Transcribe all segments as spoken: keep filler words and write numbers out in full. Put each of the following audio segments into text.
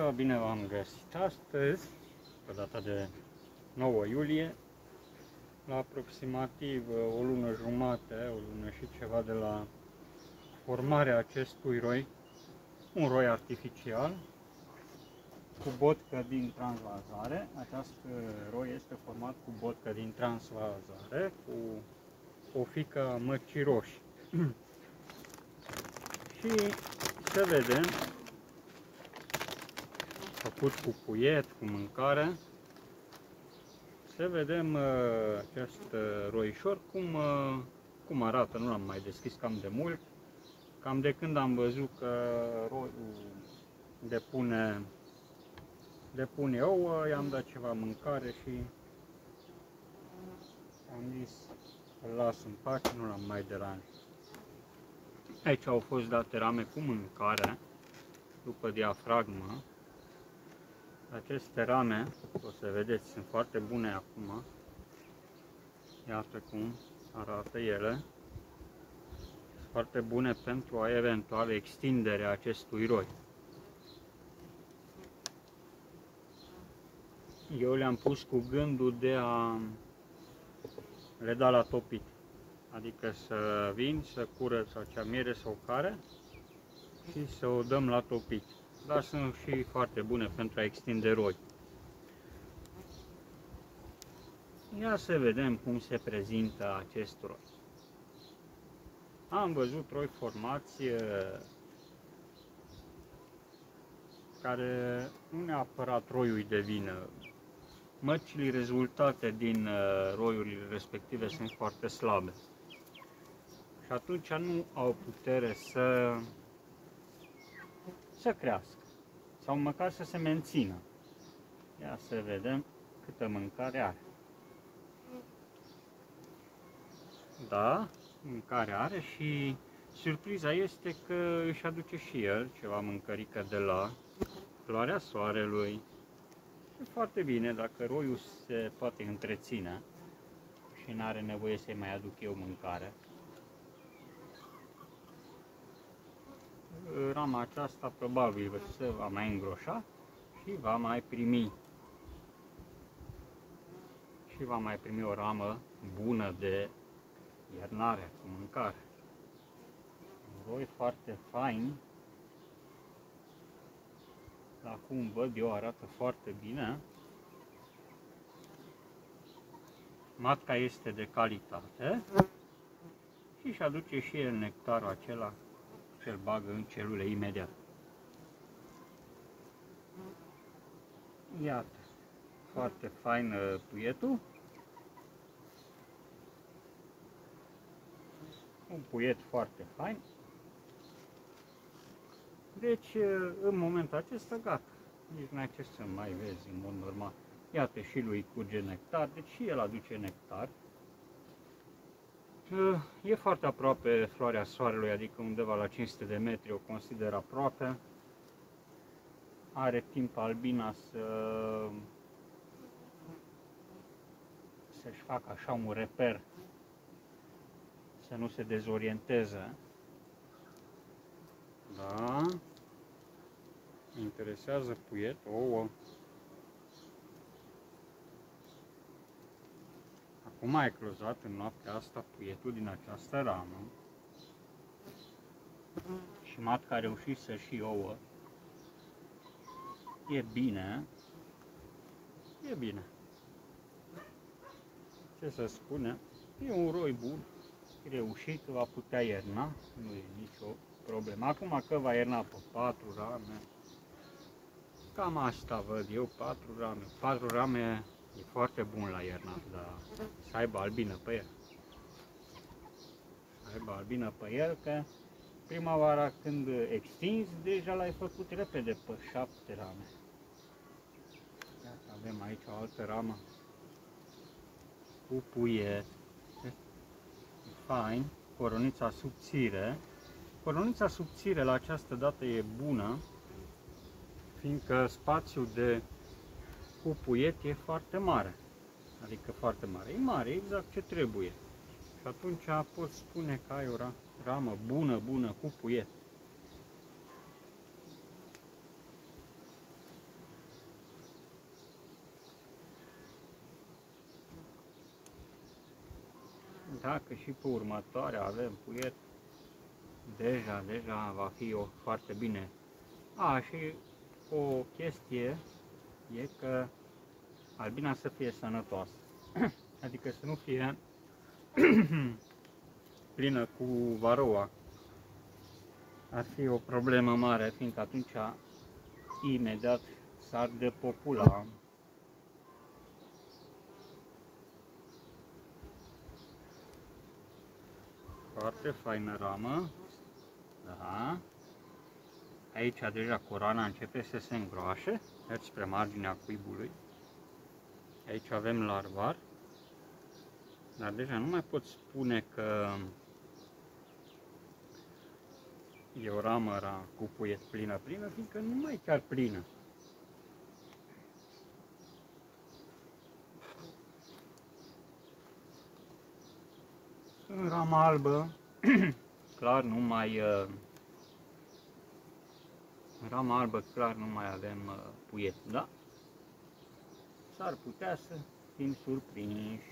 ziua, bine v-am găsit astăzi, pe data de nouă iulie, la aproximativ o lună jumate, o lună și ceva de la formarea acestui roi, un roi artificial, cu botcă din transvazare. Acest roi este format cu botcă din transvazare, cu o fică a măcii roșii. Și să vedem, făcut cu puiet, cu mâncare, să vedem uh, acest uh, roișor cum, uh, cum arată. Nu l-am mai deschis cam de mult, cam de când am văzut că roiul depune, depune ouă, i-am dat ceva mâncare și am zis îl las în pace, nu l-am mai deranjat. Aici au fost date rame cu mâncare după diafragmă. Aceste rame, o să vedeți, sunt foarte bune acum. Iată cum arată ele. Sunt foarte bune pentru a eventual extinderea acestui roi. Eu le-am pus cu gândul de a le da la topit. Adică să vin, să curăț acea miere sau care și să o dăm la topit. Dar sunt și foarte bune pentru a extinde roi. Ia să vedem cum se prezintă acest roi. Am văzut roi formați care nu neapărat roiul de vină. Măcile rezultate din roiurile respective sunt foarte slabe. Și atunci nu au putere să, să crească sau măcar să se mențină. Ia să vedem câtă mâncare are. Da, mâncare are și surpriza este că își aduce și el ceva mâncărică de la floarea soarelui. E foarte bine dacă roiul se poate întreține și nu are nevoie să-i mai aduc eu mâncare. Rama aceasta probabil se va mai îngroșa și va mai primi și va mai primi o ramă bună de iernare cu mâncare. Un roi foarte fain. Dar cum văd eu arată foarte bine. Matca este de calitate și își aduce și el nectarul acela ce îl bagă în celule imediat. Iată, foarte fain puietul. Un puiet foarte fain. Deci, în momentul acesta, gata. Nici nu ai ce să mai vezi în mod normal. Iată, și lui curge nectar, deci și el aduce nectar. E foarte aproape floarea soarelui, adică undeva la cinci sute de metri, o consider aproape. Are timp albina să să-și facă așa un reper, să nu se dezorienteze. Da, interesează puiet, ouă. Acum a eclozat în noaptea asta puietul din această ramă și matca a reușit să-și și ouă. E bine, e bine. Ce să spune, e un roi bun, reușit, va putea ierna, nu e nicio problemă. Acum că va ierna pe patru rame, cam asta văd eu, patru rame. patru rame e foarte bun la iernat, dar să aibă albină pe el. Să aibă albină pe el, că primăvara când extinzi, deja l-ai făcut repede pe șapte rame. Iată, avem aici o altă ramă cu puiet. Fain, coronița subțire. Coronița subțire la această dată e bună, fiindcă spațiul de cu puiet e foarte mare. Adică foarte mare. E mare, exact ce trebuie. Și atunci poți spune că ai o ramă bună, bună cu puiet. garanta că și pe următoarea avem puiet. Deja, deja va fi o foarte bine. A, și o chestie e că albina să fie sănătoasă. Adică să nu fie plină cu varoa. Ar fi o problemă mare, fiindcă atunci imediat s-ar depopula. Foarte faină ramă. Da. Aici deja coroana începe să se îngroașe, mergi spre marginea cuibului. Aici avem larvar, dar deja nu mai pot spune că e o ramă cu puiet plină, plină, fiindcă nu mai e chiar plină. În rama albă, clar nu mai... În rama albă, clar nu mai avem puiet, da? S-ar putea să fim surprinși.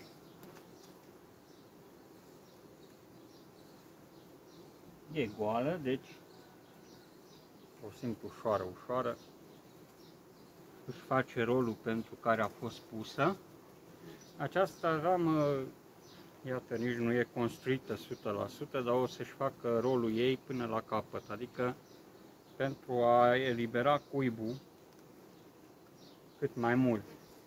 E goală, deci o simt ușoară, ușoară. Își face rolul pentru care a fost pusă. Această ramă, iată, nici nu e construită o sută la sută, dar o să-și facă rolul ei până la capăt, adică pentru a elibera cuibul cât mai mult.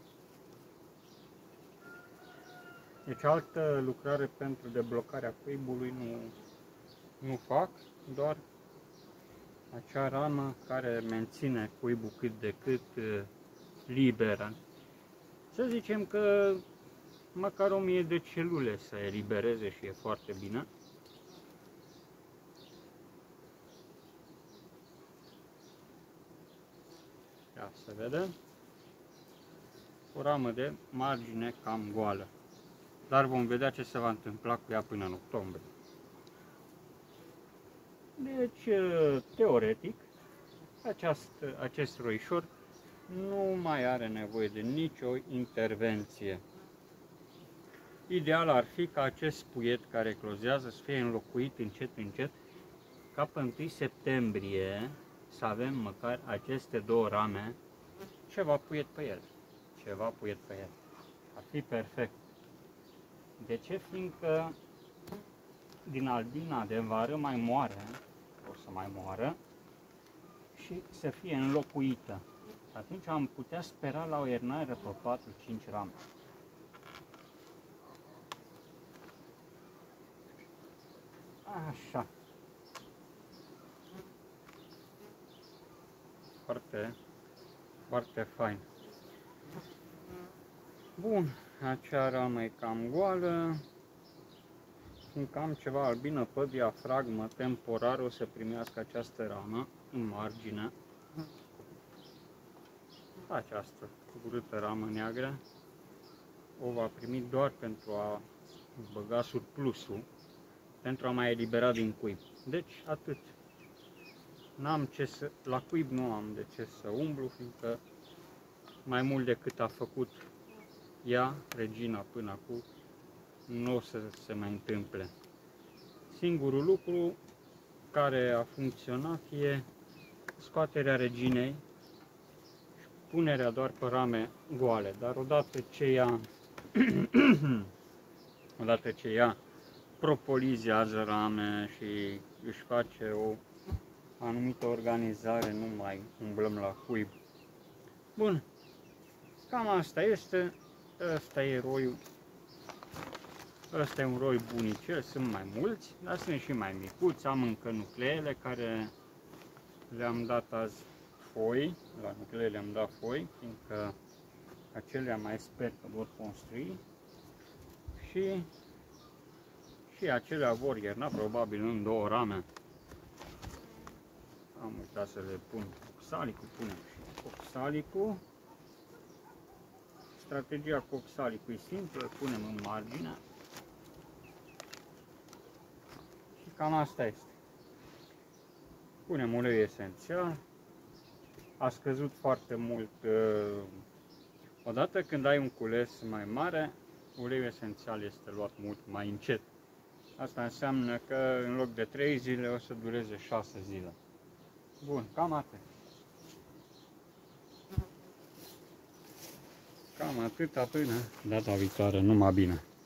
Deci altă lucrare pentru deblocarea cuibului nu, nu fac, doar acea ramă care menține cuibul cât de cât liberă. Să zicem că măcar o mie de celule să elibereze și e foarte bine. Ia să vedem. O ramă de margine cam goală. Dar vom vedea ce se va întâmpla cu ea până în octombrie. Deci, teoretic, aceast, acest roișor nu mai are nevoie de nicio intervenție. Ideal ar fi ca acest puiet care eclozează să fie înlocuit încet, încet, ca pe întâi septembrie să avem măcar aceste două rame, ceva puiet pe el. Ceva puiet pe el. Ar fi perfect. De ce? Fiindcă din albina de vară mai moare, o să mai moară, și să fie înlocuită. Atunci am putea spera la o iernare pe patru cinci rame. Așa. Foarte, foarte fain. Bun, acea ramă e cam goală. Fiindcă am ceva albină pe diafragmă, temporar o să primească această ramă în margine. Această urâtă ramă neagră o va primi doar pentru a băga surplusul, pentru a mai elibera din cuib. Deci atât. N-am ce să, la cuib nu am de ce să umblu, fiindcă mai mult decât a făcut ea, regina, până acum, nu o să se mai întâmple. Singurul lucru care a funcționat e scoaterea reginei și punerea doar pe rame goale, dar odată ce ea odată ce ea propolizează rame și își face o anumită organizare, nu mai umblăm la cuib. Bun, cam asta este. Ăsta e roiul. Ăsta e un roi bunicel, sunt mai mulți, dar sunt și mai micuți. Am încă nucleele care le-am dat azi foi, la nucleele le-am dat foi, fiindcă acelea mai sper că vor construi și, și acelea vor ierna, probabil în două rame. Am uitat să le pun coxalicul, punem și coxalicul. Strategia coxalicului e simplă, punem în margine și cam asta este. Punem ulei esențial, a scăzut foarte mult, odată când ai un cules mai mare, uleiul esențial este luat mult mai încet. Asta înseamnă că în loc de trei zile o să dureze șase zile. Bun, cam atât. Cam atâta până data viitoare, numai bine.